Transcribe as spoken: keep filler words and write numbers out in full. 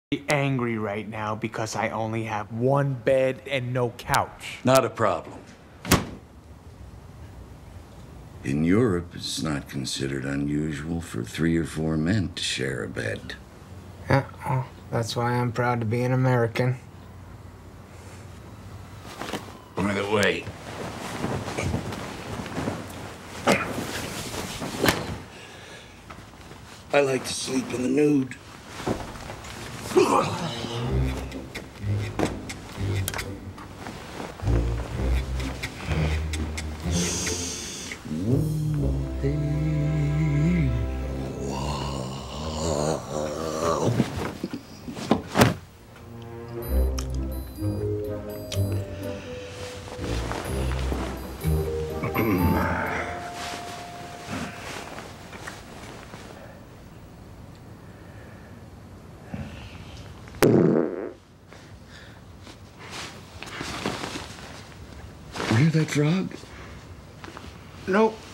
Angry right now because I only have one bed and no couch. Not a problem. In Europe, it's not considered unusual for three or four men to share a bed. Yeah, well, that's why I'm proud to be an American. By the way, I like to sleep in the nude. Hear that frog? Nope.